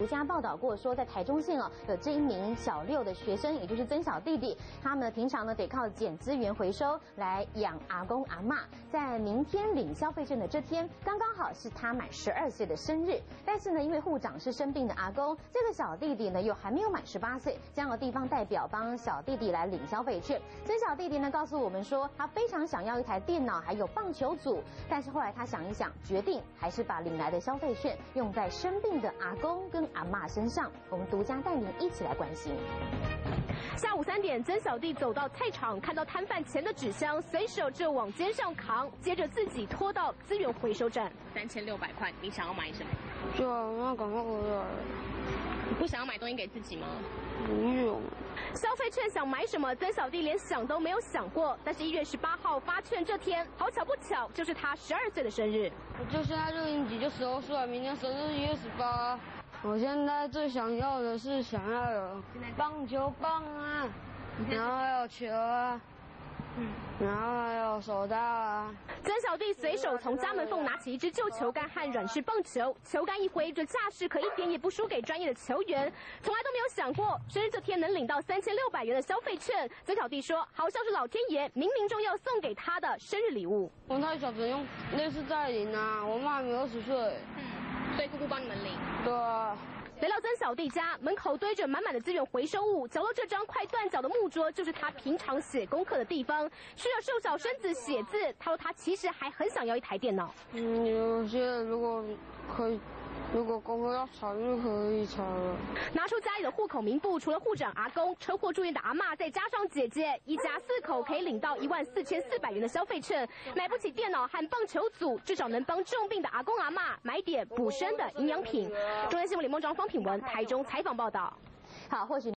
独家报道过说，在台中县有这一名小6的学生，也就是曾小弟弟，他们平常得靠捡资源回收来养阿公阿嬷。在明天领消费券的这天，刚刚好是他满12岁的生日。但是呢，因为户长是生病的阿公，这个小弟弟呢又还没有满18岁，将由地方代表帮小弟弟来领消费券。曾小弟弟呢告诉我们说，他非常想要一台电脑，还有棒球组，但是后来他想一想，决定还是把领来的消费券用在生病的阿公跟阿嬷身上。我们独家带您一起来关心。 下午3点，曾小弟走到菜场，看到摊贩前的纸箱，随手就往肩上扛，接着自己拖到资源回收站。 3600块，你想要买什么？ 就那赶快回来。 你不想要买东西给自己吗？ 不用。 消费券想买什么，曾小弟连想都没有想过。但是1月18号发券这天，好巧不巧，就是他12岁的生日。 我就现在6年级就12岁，明天生日1月18。我现在最想要的是想要有棒球棒啊，然后还有球啊，然后还有手套啊。 曾小弟随手从家门缝拿起一支旧球杆和软式棒球，球杆一挥，这架势可一点也不输给专业的球员。从来都没有想过生日这天能领到3600元的消费券。曾小弟说，好像是老天爷冥冥中要送给他的生日礼物。 我太小只用类似在领啊，我妈还没20岁。 所以姑姑帮你们领。 对啊。 来到曾小弟家，门口堆着满满的资源回收物，角落这张快断脚的木桌就是他平常写功课的地方，需要瘦小身子写字。他说他其实还很想要一台电脑。 有些如果可以。如果功课要查就可以查了。 拿出家里的户口名簿，除了户长阿公、车祸住院的阿嬷，再加上姐姐，一家4口可以领到14400元的消费券。买不起电脑和棒球组，至少能帮重病的阿公阿嬷买点补身的营养品。中央新闻联播张方品文台中采访报道。 好，或许。